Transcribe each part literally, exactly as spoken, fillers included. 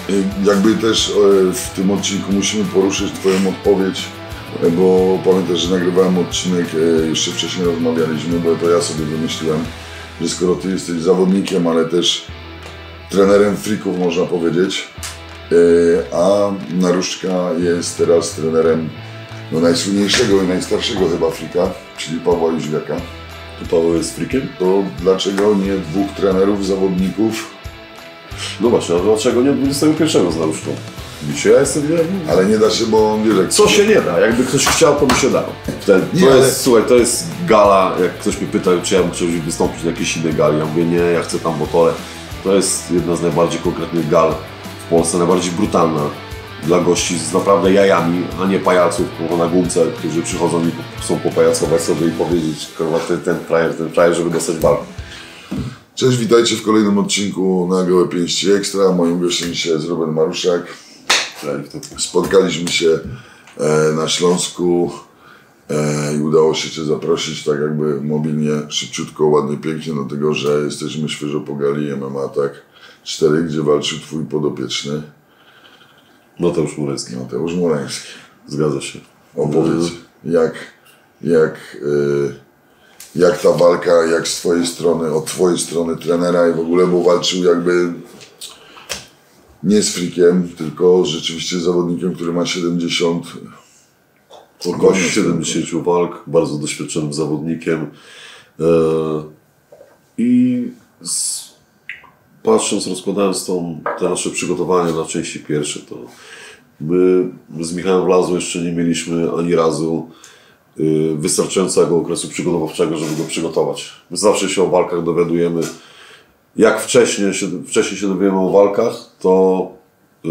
Jakby też w tym odcinku musimy poruszyć Twoją odpowiedź, bo pamiętasz, że nagrywałem odcinek, jeszcze wcześniej rozmawialiśmy, bo to ja sobie wymyśliłem, że skoro Ty jesteś zawodnikiem, ale też trenerem freaków, można powiedzieć, a Naruszka jest teraz trenerem no, najsłynniejszego i najstarszego chyba freaka, czyli Pawła Jóźwiaka. To Paweł jest freakiem? To dlaczego nie dwóch trenerów, zawodników? No właśnie, a dlaczego nie dwudziestego pierwszego z Naruszką? Dzisiaj ja jestem nie... Ale nie da się, bo on wie, że... Co się nie da? Jakby ktoś chciał, to by się dało. Ten, to nie, jest, ale... Słuchaj, to jest gala, jak ktoś mnie pyta, czy ja bym chciał wystąpić na jakiejś innej gali, ja mówię nie, ja chcę tam motole. To jest jedna z najbardziej konkretnych gal w Polsce, najbardziej brutalna dla gości z naprawdę jajami, a nie pajaców na gumce, którzy przychodzą i chcą popajacować sobie i powiedzieć, kurwa, ten, ten frajer, ten frajer, żeby dostać walkę. Cześć, witajcie w kolejnym odcinku na Gołe Pięści Ekstra. Moim gościem dzisiaj jest Robert Maruszak. Spotkaliśmy się e, na Śląsku e, i udało się Cię zaprosić tak jakby mobilnie, szybciutko, ładnie, pięknie, dlatego że jesteśmy świeżo po gali M M A tak cztery, gdzie walczył Twój podopieczny. Mateusz Murański. Mateusz Murański. Zgadza się. Opowiedz, jak, jak, y, jak ta walka, jak z Twojej strony, od Twojej strony trenera i w ogóle, bo walczył jakby nie z freakiem, tylko rzeczywiście z zawodnikiem, który ma siedemdziesiąt Około siedemdziesiąt walk, bardzo doświadczonym zawodnikiem. Yy, I z, patrząc, rozkładając tą, te nasze przygotowania na części pierwsze, to my z Michałem Wlazą jeszcze nie mieliśmy ani razu yy, wystarczającego okresu przygotowawczego, żeby go przygotować. My zawsze się o walkach dowiadujemy. Jak wcześniej się, wcześniej się dowiemy o walkach, to yy,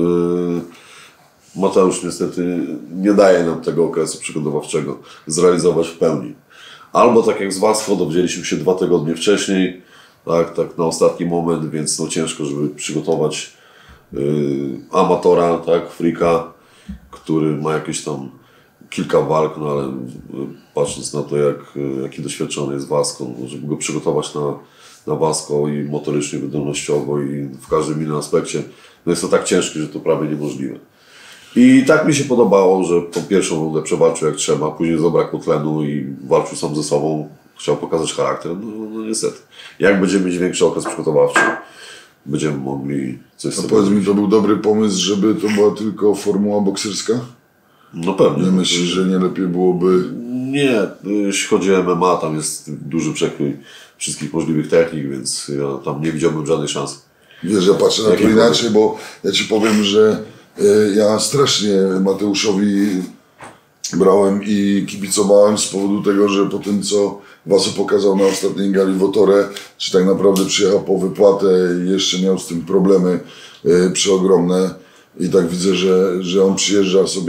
Mateusz niestety nie daje nam tego okresu przygotowawczego zrealizować w pełni. Albo tak jak z Wasco, dowiedzieliśmy się dwa tygodnie wcześniej, tak, tak na ostatni moment, więc no ciężko, żeby przygotować yy, amatora, tak, freaka, który ma jakieś tam kilka walk, no ale yy, patrząc na to, jak, yy, jaki doświadczony jest Wasco, no, żeby go przygotować na, na Wasco i motorycznie, wydolnościowo i w każdym innym aspekcie, no jest to tak ciężkie, że to prawie niemożliwe. I tak mi się podobało, że tą pierwszą rundę przewalczył jak trzeba, później zabrakło tlenu i walczył sam ze sobą, chciał pokazać charakter, no, no niestety. Jak będziemy mieć większy okres przygotowawczy, będziemy mogli coś A sobie powiedz mi, robić. to był dobry pomysł, żeby to była tylko formuła bokserska? No pewnie. Nie myślisz, że nie lepiej byłoby... Nie, jeśli chodzi o M M A, tam jest duży przekrój wszystkich możliwych technik, więc ja tam nie widziałbym żadnej szansy. Wiesz, ja patrzę na to inaczej, bo ja Ci powiem, że ja strasznie Mateuszowi brałem i kibicowałem z powodu tego, że po tym, co Waso pokazał na ostatniej gali w Otore, czy tak naprawdę przyjechał po wypłatę i jeszcze miał z tym problemy y, przeogromne i tak widzę, że, że on przyjeżdża sobie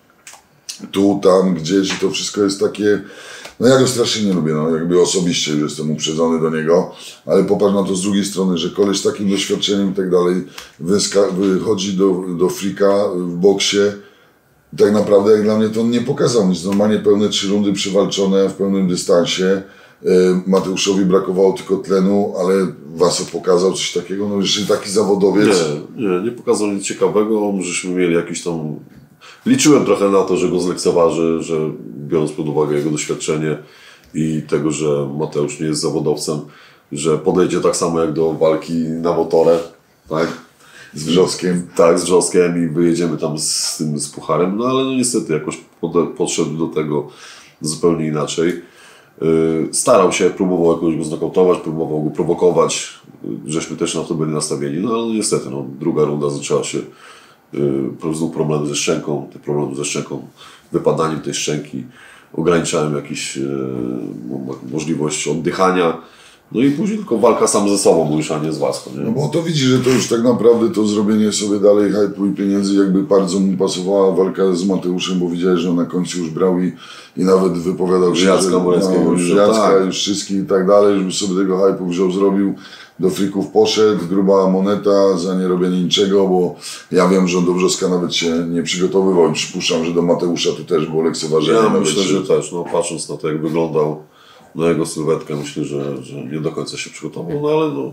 tu, tam, gdzieś i to wszystko jest takie... No ja go strasznie nie lubię, no jakby osobiście już jestem uprzedzony do niego, ale popatrz na to z drugiej strony, że koleś z takim doświadczeniem i tak dalej wychodzi do, do freaka w boksie i tak naprawdę jak dla mnie to on nie pokazał nic. Normalnie pełne trzy rundy przywalczone w pełnym dystansie. Mateuszowi brakowało tylko tlenu, ale Waso pokazał coś takiego, no jeżeli taki zawodowiec... Nie, nie, nie pokazał nic ciekawego, żeśmy mieli jakiś tam... Liczyłem trochę na to, że go zlekceważy, że biorąc pod uwagę jego doświadczenie i tego, że Mateusz nie jest zawodowcem, że podejdzie tak samo jak do walki na motorę, tak? Z Wrzoskiem. Tak, z Wrzoskiem i wyjedziemy tam z tym z pucharem, no ale no niestety jakoś pod, podszedł do tego zupełnie inaczej. Yy, starał się, próbował jakoś go znokautować, próbował go prowokować, żeśmy też na to byli nastawieni, no ale no, niestety no, druga runda zaczęła się Yy, znów problemy ze szczęką, te problemy ze szczęką, wypadaniem tej szczęki, ograniczałem jakąś yy, możliwość oddychania, no i później tylko walka sam ze sobą, bo już a nie z Wasco. Nie? No bo to widzi, że to już tak naprawdę to zrobienie sobie dalej hype'u i pieniędzy jakby bardzo mu pasowała walka z Mateuszem, bo widziałeś, że on na końcu już brał i, i nawet wypowiadał się, Jacka że Murańskiego, no, już, Jacka, tak. już wszystkich i tak dalej, żeby sobie tego hype'u wziął, zrobił. Do freaków poszedł, gruba moneta za nie robienie niczego, bo ja wiem, że on do Wrzoska nawet się nie przygotowywał i przypuszczam, że do Mateusza tu też było lekceważenie. Ja nawet myślę, się... że też, no patrząc na to jak wyglądał, na jego sylwetkę, myślę, że, że nie do końca się przygotował, no ale no,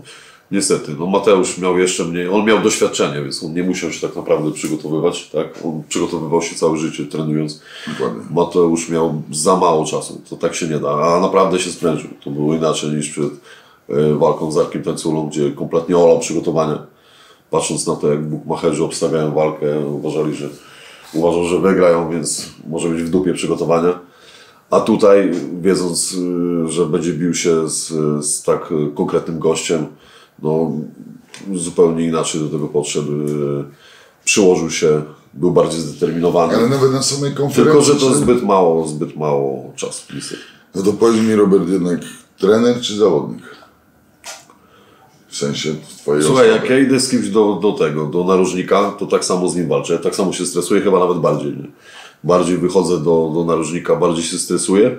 Niestety, no Mateusz miał jeszcze mniej, on miał doświadczenie, więc on nie musiał się tak naprawdę przygotowywać, tak? On przygotowywał się całe życie trenując. Dokładnie. Mateusz miał za mało czasu, to tak się nie da, a naprawdę się sprężył. To było inaczej niż przed y, walką z Arkiem Tańculą, gdzie kompletnie olał przygotowania. Patrząc na to, jak bukmacherzy obstawiają walkę, uważali, że uważał, że wygrają, więc może być w dupie przygotowania. A tutaj, wiedząc, y, że będzie bił się z, z tak konkretnym gościem, no, zupełnie inaczej do tego podszedł, yy, przyłożył się, był bardziej zdeterminowany. Ale nawet na samej konferencji... Tylko, że to zbyt mało, zbyt mało czasu. Niestety. No to powiedz mi, Robert, jednak trener czy zawodnik? W sensie twojej Słuchaj, osoby. jak ja idę z kimś do, do tego, do narożnika, to tak samo z nim walczę, tak samo się stresuję, chyba nawet bardziej. Nie? Bardziej wychodzę do, do narożnika, bardziej się stresuję,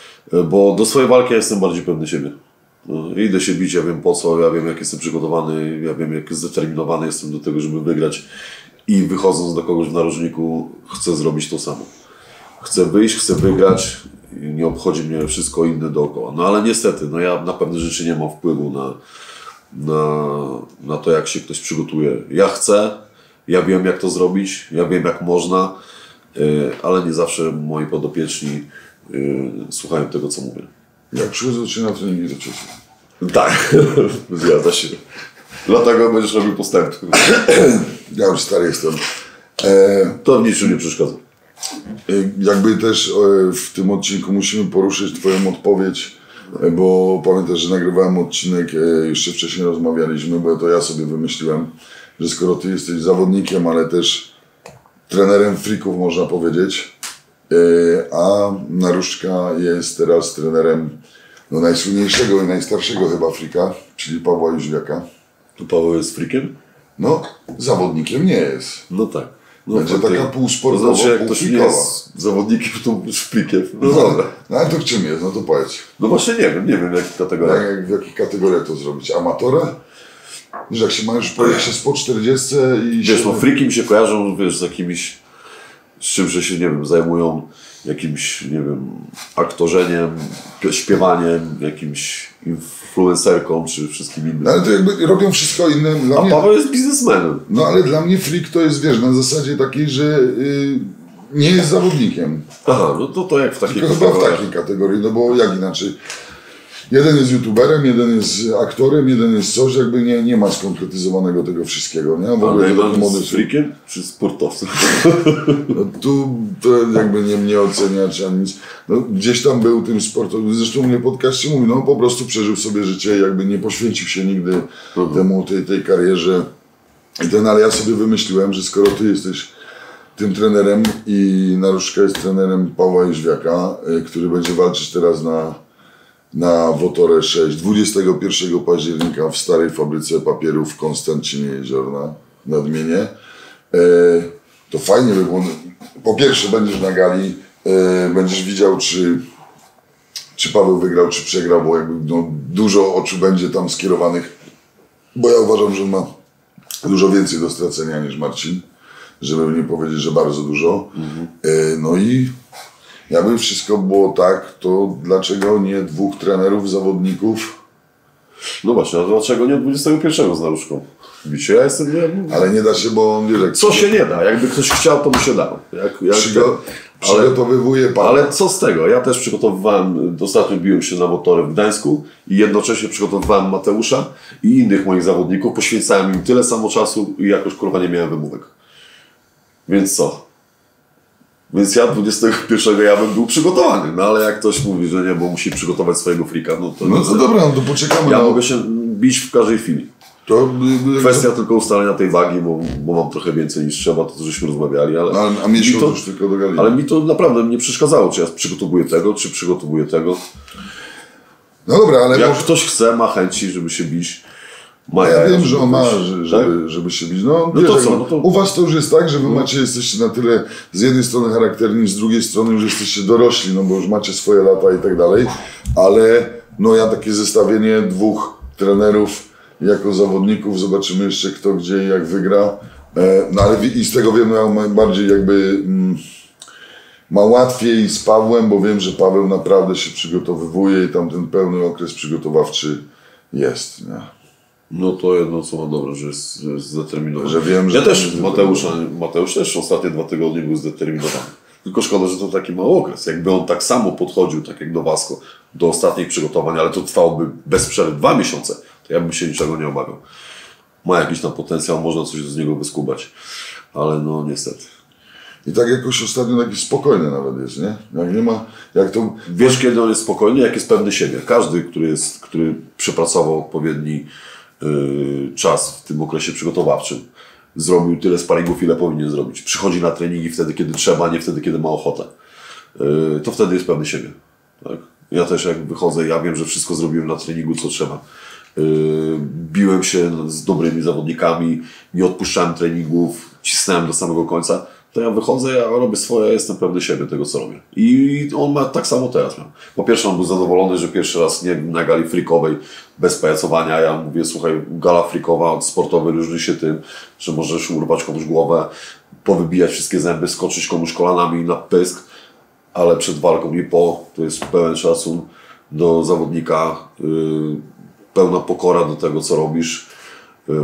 bo do swojej walki ja jestem bardziej pewny siebie. No, idę się bić, ja wiem po co, ja wiem jak jestem przygotowany, ja wiem jak zdeterminowany jestem do tego, żeby wygrać i wychodząc do kogoś w narożniku chcę zrobić to samo. Chcę wyjść, chcę wygrać i nie obchodzi mnie wszystko inne dookoła. No ale niestety, no ja na pewne rzeczy nie mam wpływu na, na, na to, jak się ktoś przygotuje. Ja chcę, ja wiem jak to zrobić, ja wiem jak można, yy, ale nie zawsze moi podopieczni yy, słuchają tego, co mówię. Jak przychodzą cię na treningi, to cieszę. Tak, zgadza się. Dlatego będziesz robił postępy. Ja już stary jestem. E, To w niczym nie przeszkadza. e, jakby też e, w tym odcinku musimy poruszyć twoją odpowiedź, e, bo pamiętasz, że nagrywałem odcinek, e, jeszcze wcześniej rozmawialiśmy, bo to ja sobie wymyśliłem, że skoro ty jesteś zawodnikiem, ale też trenerem freaków, można powiedzieć, e, a Naruszka jest teraz trenerem no, najsłynniejszego i najstarszego chyba frika, czyli Pawła Jóźwiaka. Tu Paweł jest freakiem? No, zawodnikiem nie jest. No tak. No, Będzie to taka ty- półsportowa, To znaczy, jak ktoś nie półfrikowa. jest zawodnikiem, to jest freakiem. No No, dobra. no ale to w czym jest? No to powiedz. No właśnie nie wiem, nie wiem jak kategoria. Jak, jak, w jakich kategoriach to zrobić? Amatora? Wiesz, jak się ma już projekt się z po czterdziestce i Wiesz, się... no freaki mi się kojarzą, wiesz, z jakimiś, z czym, że się, nie wiem, zajmują jakimś, nie wiem, aktorzeniem, pi- śpiewaniem, jakimś influencerką, czy wszystkim innym. No, ale to jakby robią wszystko inne. Dla A mnie... Paweł jest biznesmenem. No ale dla mnie freak to jest, wiesz, na zasadzie takiej, że y, nie jest zawodnikiem. Aha, no to, to jak w takiej Tylko chyba w kategorii. takiej kategorii, no bo jak inaczej? Jeden jest youtuberem, jeden jest aktorem, jeden jest coś, jakby nie, nie ma skonkretyzowanego tego wszystkiego, nie? W A ogóle to Neyman młody jest freakiem czy sportowcem? No tu to jakby nie mnie oceniać ani nic. No, gdzieś tam był tym sportowym. Zresztą mnie podcaście mówi, no po prostu przeżył sobie życie, jakby nie poświęcił się nigdy Mhm. temu, tej, tej karierze. I ten, ale ja sobie wymyśliłem, że skoro ty jesteś tym trenerem i Naruszka jest trenerem Pawła Jóźwiaka, y, który będzie walczyć teraz na, na Wotore sześć, dwudziestego pierwszego października w starej fabryce papierów w Konstancinie Jeziorna, nadmienię. E, to fajnie by było. Po pierwsze będziesz na gali, e, będziesz widział, czy, czy Paweł wygrał, czy przegrał, bo jakby no, dużo oczu będzie tam skierowanych, bo ja uważam, że on ma dużo więcej do stracenia niż Marcin, żeby nie powiedzieć, że bardzo dużo. Mhm. E, no i jakby wszystko było tak, to dlaczego nie dwóch trenerów, zawodników? No właśnie, a dlaczego nie od dwudziestego pierwszego z Naruszką? Widzicie, ja jestem... Nie, Ale nie da się, bo on wie, jak co się nie da? Jakby ktoś chciał, to by się dało. Jak, jak, przygo- ale, przygotowywuje pan. ale co z tego? Ja też przygotowywałem, ostatnio biłem się na Wotorę w Gdańsku i jednocześnie przygotowywałem Mateusza i innych moich zawodników. Poświęcałem im tyle samo czasu i jakoś kurwa nie miałem wymówek. Więc co? Więc ja dwudziestego pierwszego ja bym był przygotowany, no ale jak ktoś mówi, że nie, bo musi przygotować swojego frika, no to... No to dobra, no to poczekamy. Ja no. mogę się bić w każdej chwili. To, y, y, Kwestia tylko ustalenia tej wagi, bo, bo mam trochę więcej niż trzeba, to żeśmy rozmawiali, ale... A, a miesiąc mi to, już tylko do gali. ale mi to naprawdę nie przeszkadzało, czy ja przygotowuję tego, czy przygotowuję tego. No dobra, ale Jak może... ktoś chce, ma chęci, żeby się bić, ma Ja jaja, wiem, żeby że on ma, wyjść, że, tak? żeby, żeby się bić. No, No wiesz, to jak- co, no to- U was to już jest tak, że wy macie, jesteście na tyle z jednej strony charakterni, z drugiej strony już jesteście dorośli, no bo już macie swoje lata i tak dalej, ale no ja takie zestawienie dwóch trenerów jako zawodników, zobaczymy jeszcze kto gdzie i jak wygra. E, no ale wi- i z tego wiem, no ja mam bardziej jakby mm, ma łatwiej z Pawłem, bo wiem, że Paweł naprawdę się przygotowywuje i tam ten pełny okres przygotowawczy jest. Nie? No to jedno co ma dobre, że jest, że jest zdeterminowany. Że wiem, ja że też, Mateusz, Mateusz też ostatnie dwa tygodnie był zdeterminowany. Tylko szkoda, że to taki mały okres. Jakby on tak samo podchodził, tak jak do Vasco, do ostatnich przygotowań, ale to trwałoby bez przerwy dwa miesiące, to ja bym się niczego nie obawiał. Ma jakiś tam potencjał, można coś z niego wyskubać, ale no niestety. I tak jakoś ostatnio taki spokojny nawet jest, nie? Jak nie ma, jak to... Wiesz, kiedy on jest spokojny, jak jest pewny siebie. Każdy, który, jest, który przepracował odpowiedni yy, czas w tym okresie przygotowawczym, zrobił tyle sparingów, ile powinien zrobić. Przychodzi na treningi wtedy, kiedy trzeba, nie wtedy, kiedy ma ochotę. Yy, to wtedy jest pewny siebie. Tak? Ja też jak wychodzę, ja wiem, że wszystko zrobiłem na treningu, co trzeba. Yy, biłem się z dobrymi zawodnikami, nie odpuszczałem treningów, cisnąłem do samego końca. To ja wychodzę, ja robię swoje, jestem pewny siebie tego, co robię. I on ma tak samo teraz. Miał. Po pierwsze, on był zadowolony, że pierwszy raz nie na gali freakowej, bez pajacowania. Ja mówię, słuchaj, gala freakowa, sportowy różni się tym, że możesz urwać komuś głowę, powybijać wszystkie zęby, skoczyć komuś kolanami na pysk, ale przed walką i po, to jest pełen szacun do zawodnika, yy, pełna pokora do tego, co robisz. Yy,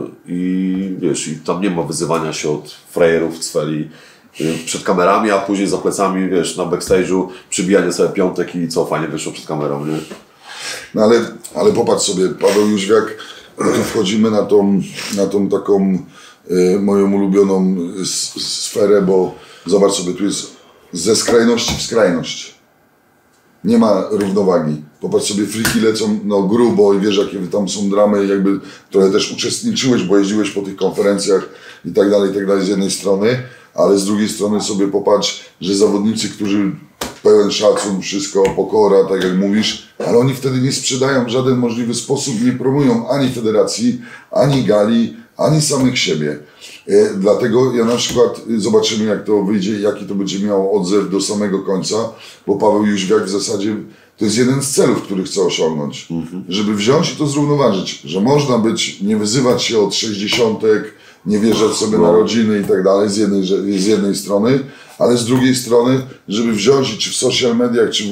I wiesz, i tam nie ma wyzywania się od frajerów, cweli yy, przed kamerami, a później za plecami, wiesz, na backstage'u przybijanie sobie piątek i co fajnie wyszło przed kamerą, nie? No ale, ale popatrz sobie, Paweł Jóźwiak, no tu wchodzimy na tą, na tą taką y, moją ulubioną s- sferę, bo zobacz sobie, tu jest ze skrajności w skrajność. Nie ma równowagi. Popatrz sobie, friki lecą no, grubo i wiesz, jakie tam są dramy, jakby trochę też uczestniczyłeś, bo jeździłeś po tych konferencjach i tak dalej, i tak dalej z jednej strony, ale z drugiej strony sobie popatrz, że zawodnicy, którzy pełen szacun, wszystko, pokora, tak jak mówisz, ale oni wtedy nie sprzedają w żaden możliwy sposób, nie promują ani federacji, ani gali, ani samych siebie. E, dlatego ja na przykład, zobaczymy jak to wyjdzie, jaki to będzie miało odzew do samego końca, bo Paweł Jóźwiak w zasadzie to jest jeden z celów, który chce osiągnąć, mhm. żeby wziąć i to zrównoważyć, że można być, nie wyzywać się od sześćdziesiątek, nie wierzyć sobie no. na rodziny i tak dalej, z jednej, z jednej strony, ale z drugiej strony, żeby wziąć, czy w social mediach, czy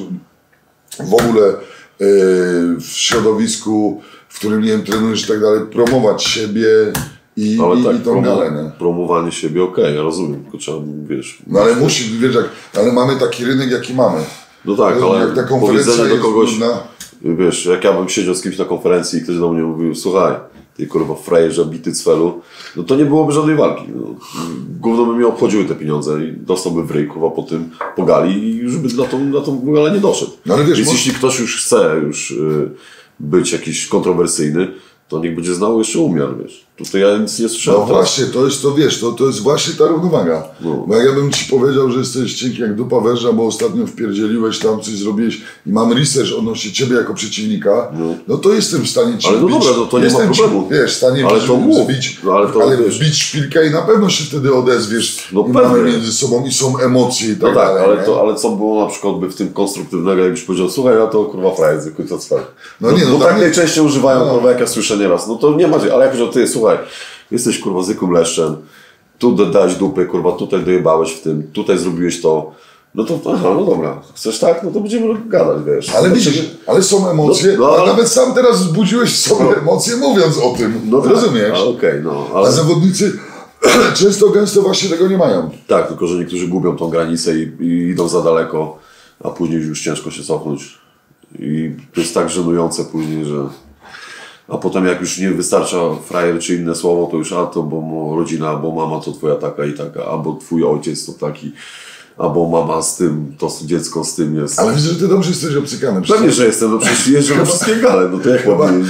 w ogóle yy, w środowisku, w którym, nie wiem, trenujesz i tak dalej, promować siebie i, ale i, tak, i tą promo, galenę. Promowanie siebie, okej, okay, ja rozumiem, tylko trzeba, wiesz... No ale musi, wiesz, jak, ale mamy taki rynek, jaki mamy. No tak, ale, ale jak ta konferencja powiedzenie do kogoś, trudna, wiesz, jak ja bym siedział z kimś na konferencji i ktoś do mnie mówił, słuchaj, ty kurwa frajerze, bity cwelu, no to nie byłoby żadnej walki. No. Gówno by mnie obchodziły te pieniądze i dostałby w ryj, kurwa, po tym pogali i już by na tą, na tą galę nie doszedł. No ale wiesz, Więc bo... jeśli ktoś już chce już y, być jakiś kontrowersyjny, to niech będzie znał jeszcze umiar, wiesz. Tutaj ja nic nie słyszałem. No właśnie, to jest to, wiesz, to, to jest właśnie ta równowaga. No. Bo jak ja bym ci powiedział, że jesteś cienki jak dupa węża, bo ostatnio wpierdzieliłeś tam, coś zrobiłeś i mam research odnośnie ciebie jako przeciwnika, no, no to jestem w stanie ci ale no bić. dobra, no to nie jestem ma problemu. Ci, wiesz, w stanie ale to mów. zbić, no, ale, to, ale wiesz, wbić szpilkę i na pewno się wtedy odezwiesz. No i mamy między sobą i są emocje i tak, no tak dalej. ale, to, ale co było na przykład by w tym konstruktywnego, jakbyś powiedział, słuchaj, ja to kurwa frajer, z końca cwel. No nie, no, no tak tak nie... najczęściej używają, no. kurwa, jak ja słyszę nieraz. No to nie ma, ale jak powiedział, ty, słuchaj, jesteś kurwa zwykłym leszczem, tu dałeś dupy, kurwa, tutaj dojebałeś w tym, tutaj zrobiłeś to, no to aha, no dobra, chcesz tak, no to będziemy gadać, wiesz. Ale no, widzisz, ale są emocje, no, no, ale... a nawet sam teraz wzbudziłeś w sobie no. emocje mówiąc o tym, no rozumiesz? Tak, okay, no, ale... A zawodnicy często gęsto właśnie tego nie mają. Tak, tylko że niektórzy gubią tą granicę i, i idą za daleko, a później już ciężko się cofnąć. I to jest tak żenujące później, że... A potem jak już nie wystarcza frajer czy inne słowo, to już a to bo rodzina, bo mama to twoja taka i taka, albo twój ojciec to taki, albo mama z tym, to dziecko z tym jest. Ale widzę, że ty dobrze jesteś obcykany. Pewnie, że jestem, no przecież jeżdżę na wszystkie gale, no to jak chyba, mam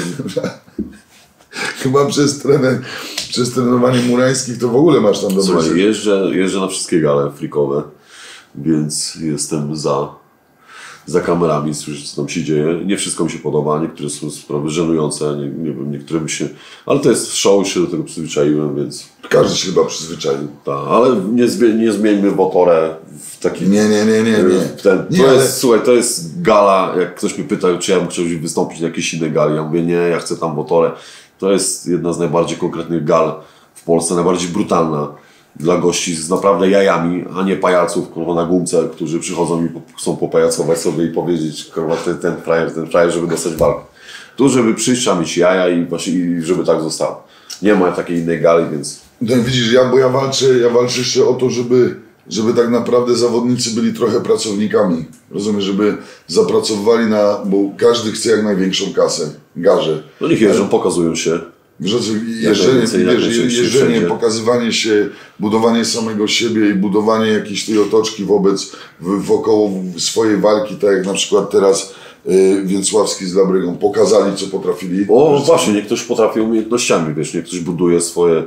chyba przez, trener, przez trenowanie murańskich to w ogóle masz tam dobre. Słuchaj, jeżdżę, jeżdżę na wszystkie gale freakowe, więc jestem za. za kamerami, słyszę, co tam się dzieje. Nie wszystko mi się podoba, niektóre są sprawy żenujące, nie, nie wiem, niektóre mi się... Ale to jest show, już się do tego przyzwyczaiłem, więc... Każdy się chyba przyzwyczaił. Tak, ale nie, zmi- nie zmieńmy Wotorę w taki... Nie, nie, nie, nie. nie. Ten, nie to ale... jest, słuchaj, to jest gala, jak ktoś mnie pytał, czy ja bym chciał wystąpić na jakiejś innej gali, ja mówię, nie, ja chcę tam Wotorę. To jest jedna z najbardziej konkretnych gal w Polsce, najbardziej brutalna. Dla gości z naprawdę jajami, a nie pajaców kurwa na gumce, którzy przychodzą i chcą popajacować sobie i powiedzieć kurwa ten, ten frajer, ten frajer, żeby dostać walkę. Tu, żeby przyjść, trzeba mieć jaja i, właśnie, i żeby tak zostało. Nie ma takiej innej gali, więc... No i widzisz, ja, bo ja walczę, ja walczę jeszcze o to, żeby, żeby tak naprawdę zawodnicy byli trochę pracownikami. Rozumiem, żeby zapracowywali na, bo każdy chce jak największą kasę, garze. No niech jeżdżą, pokazują się. Jeżdżenie, jeżdżenie, jeżdżenie pokazywanie się, budowanie samego siebie i budowanie jakiejś tej otoczki wobec, w, wokoło swojej walki, tak jak na przykład teraz y, Więcławski z Labrygą pokazali, co potrafili. O, że właśnie, niech ktoś potrafi umiejętnościami, wiesz, niech ktoś buduje swoje,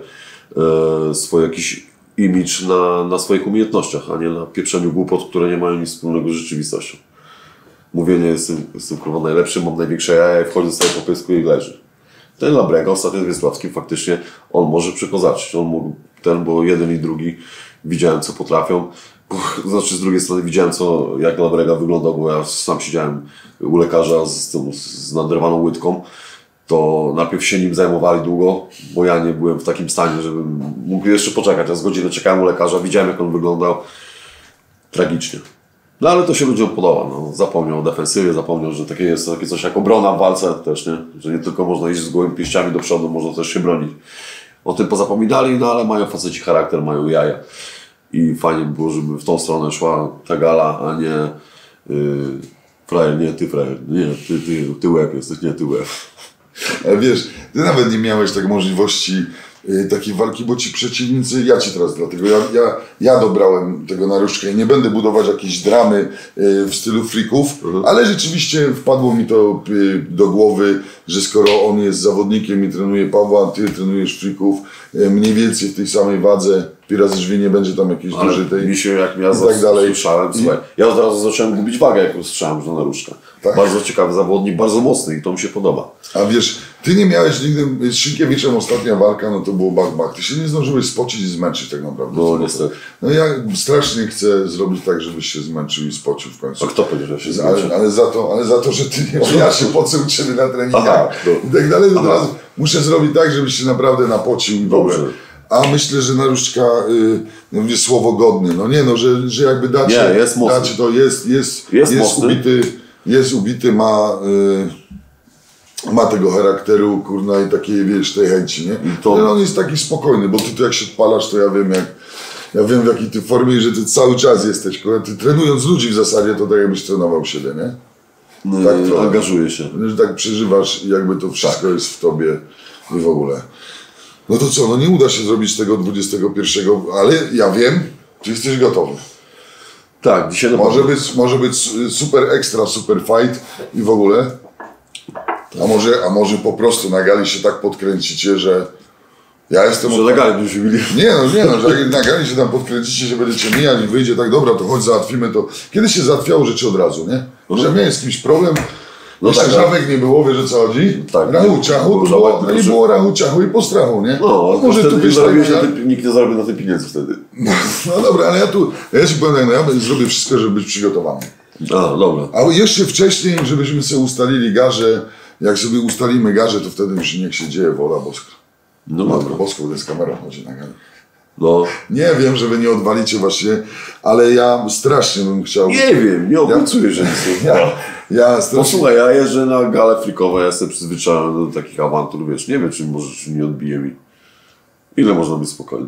e, swoje jakiś imidż na, na swoich umiejętnościach, a nie na pieprzeniu głupot, które nie mają nic wspólnego z rzeczywistością. Mówienie, jestem, jestem kurwa najlepszy, mam największe jaja i wchodzę sobie po pysku i leży. Ten Labrega, ostatnio z Więcławskim, faktycznie on może przekozaczyć. On mógł, ten, bo jeden i drugi widziałem, co potrafią. Znaczy, z drugiej strony widziałem, co, jak Labrega wyglądał, bo ja sam siedziałem u lekarza z, tą, z naderwaną łydką. To najpierw się nim zajmowali długo, bo ja nie byłem w takim stanie, żebym mógł jeszcze poczekać. Ja z godzinę czekałem u lekarza, widziałem, jak on wyglądał. Tragicznie. No ale to się ludziom podoba. No. Zapomniał o defensywie, zapomniał, że takie jest takie coś jak obrona w walce też, nie? Że nie tylko można iść z gołymi pięściami do przodu, można też się bronić. O tym pozapominali, no ale mają faceci charakter, mają jaja. I fajnie by było, żeby w tą stronę szła ta gala, a nie yy, frajer, nie ty frajer, nie, ty, ty, ty łeb jesteś, nie ty łeb. Ale wiesz, ty nawet nie miałeś tak możliwości y, takiej walki, bo ci przeciwnicy, ja ci teraz dlatego, ja, ja, ja dobrałem tego Naruszka i nie będę budować jakiejś dramy y, w stylu freaków, mhm. ale rzeczywiście wpadło mi to y, do głowy, że skoro on jest zawodnikiem i trenuje Pawła, ty trenujesz freaków, y, mniej więcej w tej samej wadze, pi razy drzwi nie będzie tam jakiejś ale dużej tej mi się jak ja i tak dalej. Słyszałem, I... słuchaj, ja od razu zacząłem gubić wagę, jak usłyszałem, że Naruszka. Tak. Bardzo ciekawy zawodnik, bardzo mocny i to mi się podoba. A wiesz, ty nie miałeś nigdy, z Szynkiewiczem ostatnia walka, no to było bach, bach. Ty się nie zdążyłeś spocić i zmęczyć tak naprawdę. No niestety. No ja strasznie chcę zrobić tak, żebyś się zmęczył i spocił w końcu. A kto powiedział, że się zmęczył? Ale, ale, za to, ale za to, że ty nie, ja się pocę u ciebie na treningach i tak dalej, to teraz muszę zrobić tak, żebyś się naprawdę napocił i w ogóle. A myślę, że Naruszka, yy, no mówię słowo godny, no nie no, że, że jakby dacie, nie, jest mocny. dacie to jest, jest, jest, jest ubity, jest ubity, ma, yy, ma tego charakteru, kurna i takiej, wiesz, tej chęci, nie? I to... no, on jest taki spokojny, bo ty to jak się odpalasz, to ja wiem jak, ja wiem w jakiej ty formie, że ty cały czas jesteś, kurwa, ty trenując ludzi w zasadzie, to tak jakbyś trenował siebie, nie? No, tak to angażuje się. Że tak przeżywasz, jakby to wszystko tak. jest w tobie i w ogóle. No to co, no nie uda się zrobić tego dwudziestego pierwszego, ale ja wiem, czy jesteś gotowy. Tak, dzisiaj na może być, może być super ekstra, super fight i w ogóle. A może, a może po prostu na gali się tak podkręcicie, że ja jestem... Że od... na gali byśmy mieli. Nie no, nie no, że na gali się tam podkręcicie, że będziecie mijać i wyjdzie tak, dobra, to chodź załatwimy to. Kiedyś się załatwiało rzeczy od razu, nie? Że miałem z kimś problem. No jeszcze tak, żabek nie było, wiesz o co chodzi? Tak, rachu, ciachu, to było, no nie było rachu, ciachu i postrachu, nie? No, no może tu byś tak, ty, nikt nie zarobił na te pieniędzy wtedy. No, no dobra, ale ja tu, ja ci powiem, no ja zrobię wszystko, żeby być przygotowany. A, dobra. A jeszcze wcześniej, żebyśmy sobie ustalili garze, jak sobie ustalimy garze, to wtedy już niech się dzieje wola boska. No Matko boską, to jest kamera, chodzi na galę. No. Nie wiem, że wy nie odwalicie właśnie, ale ja strasznie bym chciał... Nie wiem, nie obiecuję, że nic nie. Ja, ja strasznie... Posłuchaj, ja jeżdżę na gale frikowe, ja jestem przyzwyczajony do takich awantur, wiesz, nie wiem, czy może czy nie odbije mi. Ile można być spokojny?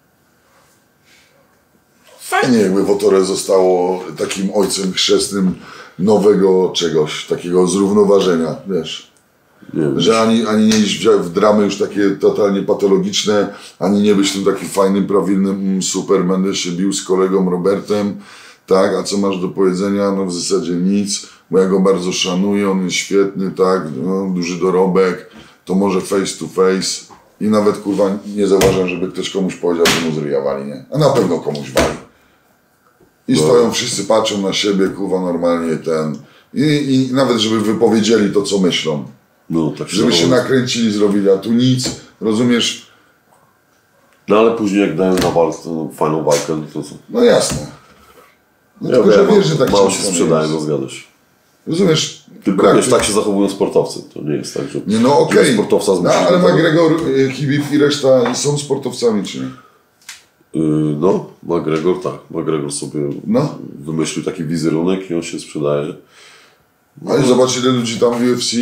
Fajnie jakby Wotore zostało takim ojcem chrzestnym nowego czegoś, takiego zrównoważenia, wiesz. Nie wiem, że ani, ani nie iść w, w dramy już takie totalnie patologiczne, ani nie być tym takim fajnym, prawilnym, super, będę się bił z kolegą Robertem, tak, a co masz do powiedzenia? No w zasadzie nic, bo ja go bardzo szanuję, on jest świetny, tak, no, duży dorobek, to może face to face i nawet kurwa nie zauważam, żeby ktoś komuś powiedział, że mu zryja wali, nie? A na pewno komuś wali. I no. Stoją wszyscy, patrzą na siebie, kurwa normalnie ten i, i nawet żeby wypowiedzieli to, co myślą. No, tak żeby się nakręcili, zrobili, a tu nic, rozumiesz? No ale później jak dają na walkę, no, fajną walkę, to co? No jasne. No ja tylko, wiem, że wiesz, że tak mało się sprzedaje, no zgadzasz. Rozumiesz? Tylko brak, wiesz, tak się zachowują sportowcy, to nie jest tak, że... Nie no okej, okay. sportowca no, ale McGregor, Khabib i reszta są sportowcami, czy nie? Yy, no, McGregor tak, McGregor sobie no. wymyślił taki wizerunek i on się sprzedaje. Ale zobacz, ile ludzi tam w U F C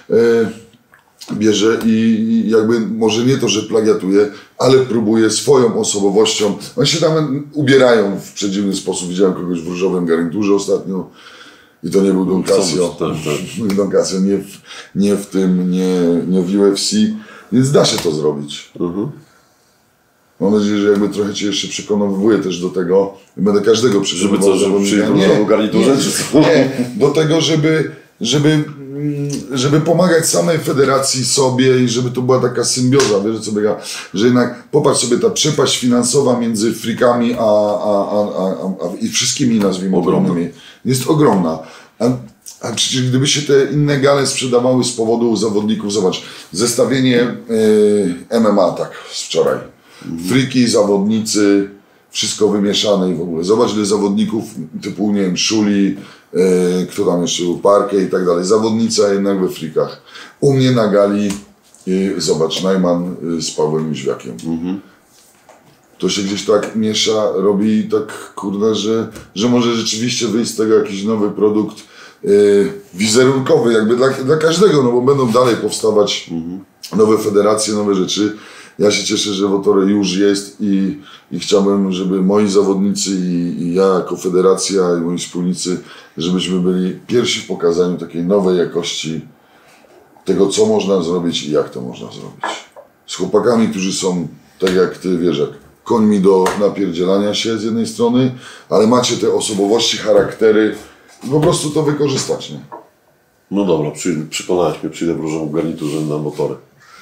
e, bierze i jakby może nie to, że plagiatuje, ale próbuje swoją osobowością. Oni się tam ubierają w przedziwny sposób. Widziałem kogoś w różowym garniturze ostatnio i to nie był Don Casio. Tak, tak. Don Casio nie w, nie w tym, nie, nie w U F C, więc da się to zrobić. Mhm. Mam nadzieję, że jakby trochę cię jeszcze przekonowuję też do tego, będę każdego przekonywał. Żeby co, żeby przyjść w różowym garniturze, czy co? Nie, do tego, żeby, żeby, żeby pomagać samej federacji sobie i żeby to była taka symbioza, wiesz, co biega, że jednak popatrz sobie, ta przepaść finansowa między frikami a, a, a, a, a i wszystkimi, nazwijmy, ogromnymi jest ogromna. A, a przecież gdyby się te inne gale sprzedawały z powodu zawodników, zobacz, zestawienie y, M M A tak z wczoraj. Friki, zawodnicy, wszystko wymieszane i w ogóle. Zobacz, ile zawodników typu, nie wiem, Szuli, yy, kto tam jeszcze był, Parkę i tak dalej. Zawodnica jednak we frikach. U mnie na gali, yy, zobacz, Najman yy, z Pawłem Jóźwiakiem. Mhm. To się gdzieś tak miesza, robi tak, kurde, że, że może rzeczywiście wyjść z tego jakiś nowy produkt yy, wizerunkowy, jakby dla, dla każdego, no bo będą dalej powstawać mhm. nowe federacje, nowe rzeczy. Ja się cieszę, że Wotory już jest i, i chciałbym, żeby moi zawodnicy i, i ja jako federacja i moi wspólnicy, żebyśmy byli pierwsi w pokazaniu takiej nowej jakości tego, co można zrobić i jak to można zrobić. Z chłopakami, którzy są, tak jak ty, wiesz, jak końmi do napierdzielania się z jednej strony, ale macie te osobowości, charaktery i po prostu to wykorzystać, nie? No dobra, przy, przekonałeś mnie, przyjdę w różowym garniturze na Motory.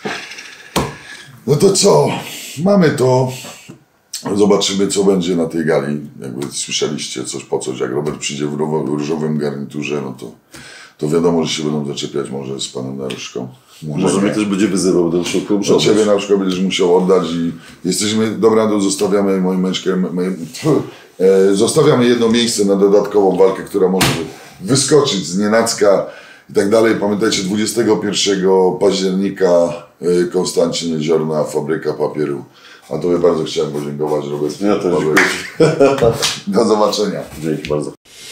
No to co? Mamy to. Zobaczymy, co będzie na tej gali. Jakby słyszeliście coś po coś, jak Robert przyjdzie w różowym garniturze, no to, to wiadomo, że się będą zaczepiać może z panem Naruszką. Może, może mnie też będzie wyzywał, będę musiał komuś oddać. Ciebie na przykład będziesz musiał oddać i jesteśmy, dobra, to zostawiamy moją mężkę, moje, e, zostawiamy jedno miejsce na dodatkową walkę, która może wyskoczyć z nienacka i tak dalej. Pamiętajcie, dwudziestego pierwszego października Konstancin Jeziorna, Fabryka Papieru. A tobie bardzo chciałem podziękować, Robert. Ja też dziękuję. Do zobaczenia. Dzięki bardzo.